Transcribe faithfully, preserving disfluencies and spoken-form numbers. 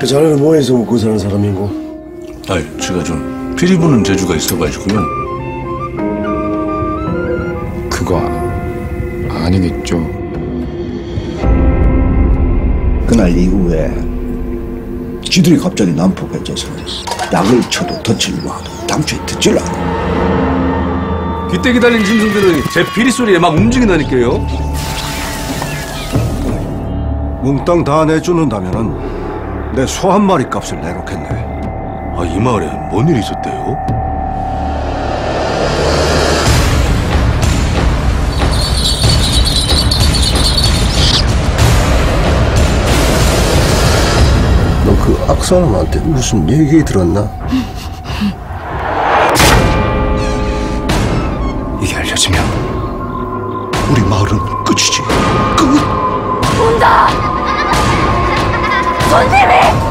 자네는 뭐해서 먹고 사는 사람인고? 아이, 제가 좀 피리 부는 재주가 있어가지고요. 그거 아니겠죠. 그날 이후에 지들이 갑자기 난폭해져서 약을 쳐도 덧질 와도 당초에 듣질 않아. 뒷대 기달린 짐승들은 제 피리 소리에 막 움직인다니까요. 몽땅 다 내주는다면은 내 소 한 마리 값을 내놓겠네. 아, 이 마을에 뭔 일이 있었대요? 너 그 악사람한테 무슨 얘기 들었나? 이게 알려지면 우리 마을은 끝이지. 끝! 온다! 손님이!